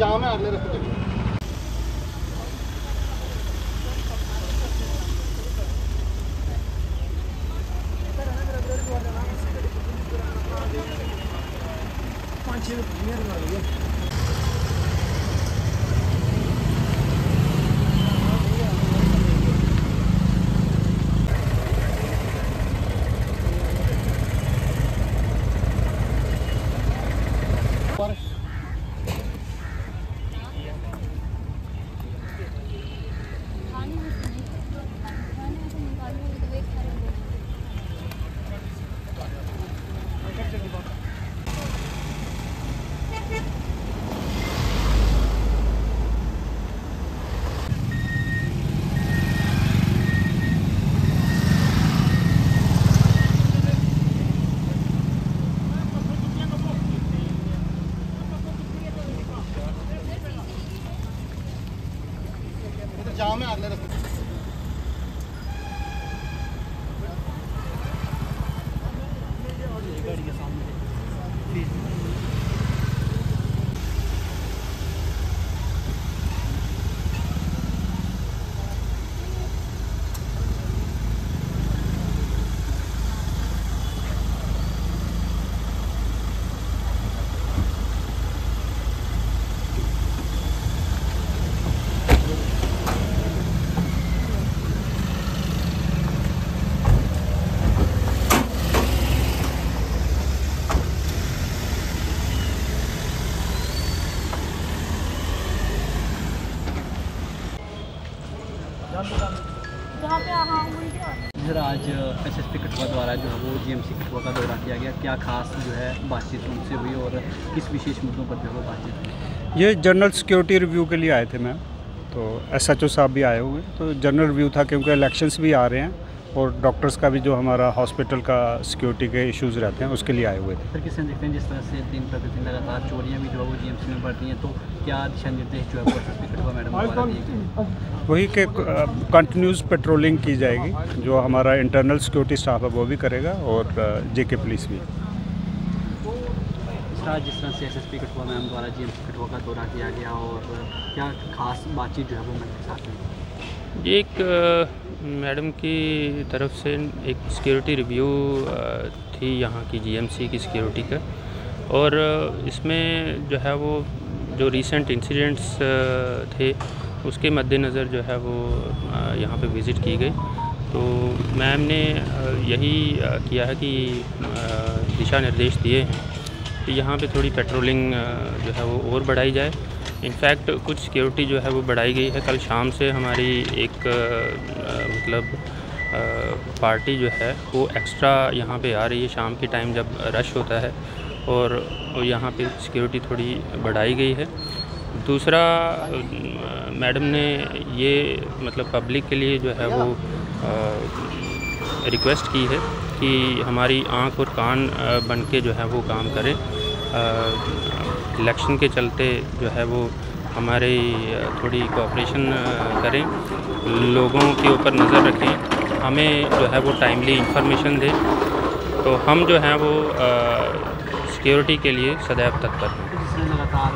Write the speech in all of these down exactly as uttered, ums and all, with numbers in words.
जाम है अगले रास्ते चलिए। पाँच छः जाम है अगले रास्ते। गाड़ी के सामने जहाँ पे हाँ सर आज एसएसपी कठुआ द्वारा जो है वो जीएमसी कठुआ का दौरा किया गया, क्या खास जो है बातचीत उनसे हुई और किस विशेष मुद्दों पर जो है वो बातचीत हुई? ये जनरल सिक्योरिटी रिव्यू के लिए आए थे मैम, तो एसएचओ साहब भी आए हुए, तो जनरल रिव्यू था क्योंकि इलेक्शंस भी आ रहे हैं और डॉक्टर्स का भी जो हमारा हॉस्पिटल का सिक्योरिटी के इश्यूज़ रहते हैं उसके लिए आए हुए थे। सर किस तरह देखते हैं जिस तरह से दिन प्रतिदिन लगातार चोरियाँ भी जो है वो जीएमसी में बढ़ती हैं, तो क्या दिशा निर्देश जो है वो एसएसपी कठुआ मैडम द्वारा दिए गए? वही के कंटिन्यूस पेट्रोलिंग की जाएगी, जो हमारा इंटरनल सिक्योरिटी स्टाफ है वो भी करेगा और जेके पुलिस भी। सर जिस तरह से एसएसपी कठुआ मैम द्वारा जीएमसी कठुआ का दौरा किया गया और क्या खास बातचीत जो है वो मैम के साथ हुई? ये एक मैडम की तरफ से एक सिक्योरिटी रिव्यू थी यहाँ की जीएमसी की सिक्योरिटी का, और इसमें जो है वो जो रीसेंट इंसिडेंट्स थे उसके मद्देनज़र जो है वो यहाँ पे विज़िट की गई। तो मैम ने यही किया है कि दिशा निर्देश दिए हैं कि यहाँ पे थोड़ी पेट्रोलिंग जो है वो और बढ़ाई जाए। इनफैक्ट कुछ सिक्योरिटी जो है वो बढ़ाई गई है। कल शाम से हमारी एक आ, मतलब आ, पार्टी जो है वो एक्स्ट्रा यहाँ पे आ रही है शाम के टाइम जब रश होता है, और यहाँ पे सिक्योरिटी थोड़ी बढ़ाई गई है। दूसरा मैडम ने ये मतलब पब्लिक के लिए जो है वो रिक्वेस्ट की है कि हमारी आँख और कान बन के जो है वो काम करें। इलेक्शन के चलते जो है वो हमारे थोड़ी कोऑपरेशन करें, लोगों के ऊपर नज़र रखें, हमें जो है वो टाइमली इंफॉर्मेशन दें, तो हम जो हैं वो सिक्योरिटी के लिए सदैव तत्पर हैं। लगातार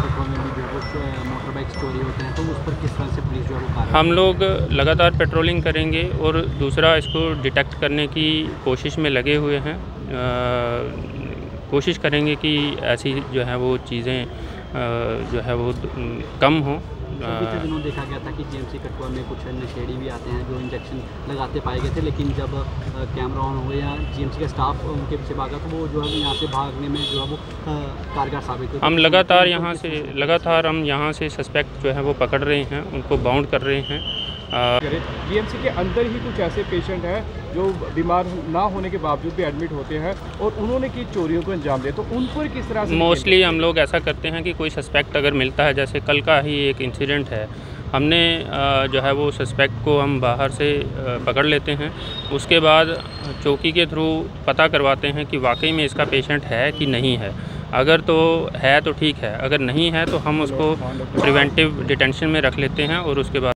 मोटर बाइक चोरी होते हैं, तो उस पर किस तरह से पुलिस जो है हम लोग लगातार पेट्रोलिंग करेंगे और दूसरा इसको डिटेक्ट करने की कोशिश में लगे हुए हैं। आ, कोशिश करेंगे कि ऐसी जो है वो चीज़ें जो है वो कम हो। पिछले दिनों देखा गया था कि जीएमसी कठुआ में कुछ नशेड़ी भी आते हैं जो इंजेक्शन लगाते पाए गए थे, लेकिन जब कैमरा ऑन हो या जीएमसी का स्टाफ उनके पीछे भागा तो वो जो है यहाँ से भागने में जो है वो कारगर साबित हुआ। हम लगातार यहाँ से लगातार हम यहाँ से सस्पेक्ट जो है वो पकड़ रहे हैं, उनको बाउंड कर रहे हैं। जीएमसी के अंदर ही कुछ ऐसे पेशेंट हैं जो बीमार ना होने के बावजूद भी एडमिट होते हैं और उन्होंने की चोरियों को अंजाम दिया, तो उन पर किस तरह से? मोस्टली हम लोग ऐसा करते हैं कि कोई सस्पेक्ट अगर मिलता है, जैसे कल का ही एक इंसिडेंट है, हमने जो है वो सस्पेक्ट को हम बाहर से पकड़ लेते हैं, उसके बाद चौकी के थ्रू पता करवाते हैं कि वाकई में इसका पेशेंट है कि नहीं है। अगर तो है तो ठीक है, अगर नहीं है तो हम उसको प्रिवेंटिव डिटेंशन में रख लेते हैं और उसके बाद